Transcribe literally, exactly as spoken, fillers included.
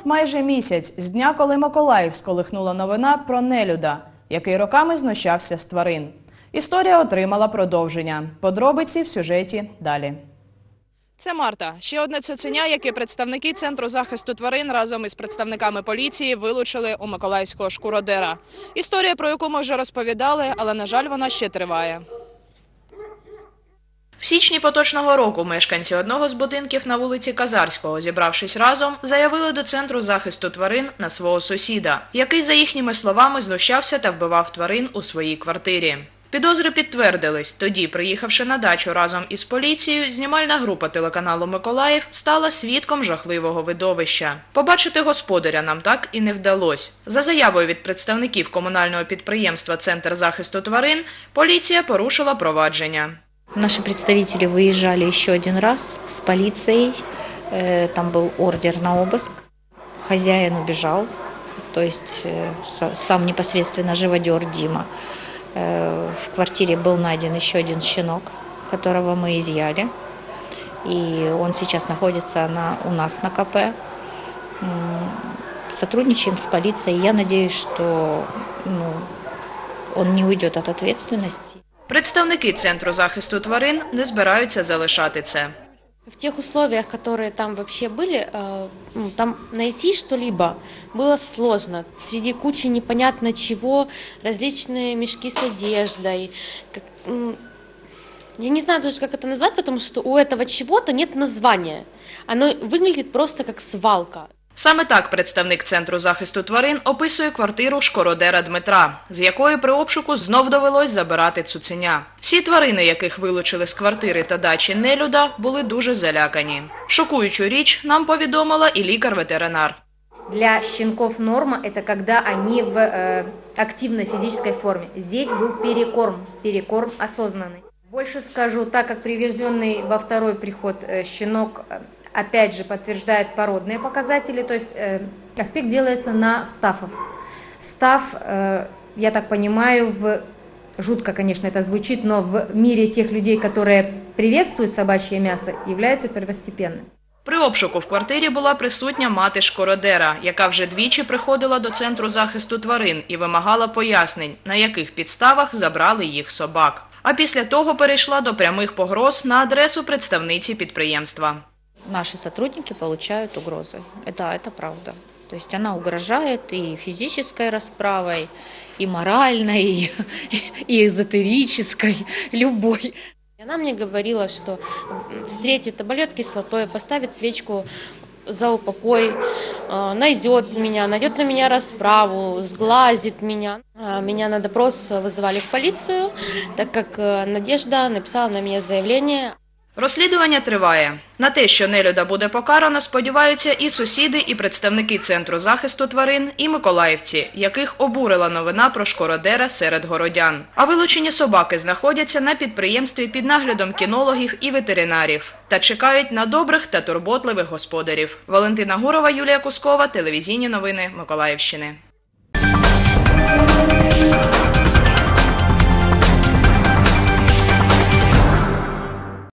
майже місяць з дня, коли Миколаїв сколихнула новина про нелюда, який роками знущався з тварин. Історія отримала продовження. Подробиці в сюжеті далі. Це Марта. Ще одне цуценя, яке представники Центру захисту тварин разом із представниками поліції вилучили у миколаївського шкуродера. Історія, про яку ми вже розповідали, але, на жаль, вона ще триває. В січні поточного року мешканці одного з будинків на вулиці Казарського, зібравшись разом, заявили до Центру захисту тварин на свого сусіда, який, за їхніми словами, знущався та вбивав тварин у своїй квартирі. Підозри підтвердились. Тоді, приїхавши на дачу разом із поліцією, знімальна група телеканалу «Миколаїв» стала свідком жахливого видовища. Побачити господаря нам так і не вдалося. За заявою від представників комунального підприємства «Центр захисту тварин», поліція порушила провадження. Наши представители выезжали еще один раз с полицией, там был ордер на обыск, хозяин убежал, то есть сам непосредственно живодер Дима. В квартире был найден еще один щенок, которого мы изъяли, и он сейчас находится на, у нас на ка пэ. Сотрудничаем с полицией, я надеюсь, что ну, он не уйдет от ответственности. Представники Центру захисту тварин не збираються залишати це. В тех условиях, которые там вообще были, там найти что-либо было сложно. Среди кучи непонятно чего, различные мешки с одеждой. Я не знаю даже, как это назвать, потому что у этого чего-то нет названия. Оно выглядит просто как свалка. Саме так представник Центру захисту тварин описує квартиру шкуродера Дмитра, з якої при обшуку знов довелось забирати цуценя. Всі тварини, яких вилучили з квартири та дачі нелюда, були дуже залякані. Шокуючу річ нам повідомила і лікар-ветеринар. Для щенков норма – это когда они в э, активной физической форме. Здесь был перекорм, перекорм осознанный. Больше скажу, так как привезенный во второй приход э, щенок э, опять же подтверждает породные показатели, то есть э, аспект делается на стафов. Стаф, э, я так понимаю, в, жутко, конечно, это звучит, но в мире тех людей, которые приветствуют собачье мясо, является первостепенным. При обшуку в квартирі була присутня мати шкуродера, яка вже двічі приходила до Центру захисту тварин і вимагала пояснень, на яких підставах забрали їх собак. А після того перейшла до прямих погроз на адресу представниці підприємства. Наши сотрудники получают угрозы. Это, это правда. То есть она угрожает и физической расправой, и моральной, и эзотерической, любой. Она мне говорила, что встретит, обольет кислотой, поставит свечку за упокой, найдет меня, найдет на меня расправу, сглазит меня. Меня на допрос вызывали в полицию, так как Надежда написала на меня заявление. Розслідування триває. На те, що нелюда буде покарано, сподіваються і сусіди, і представники Центру захисту тварин, і миколаївці, яких обурила новина про шкуродера серед городян. А вилучені собаки знаходяться на підприємстві під наглядом кінологів і ветеринарів та чекають на добрих та турботливих господарів. Валентина Гурова, Юлія Кускова, телевізійні новини Миколаївщини.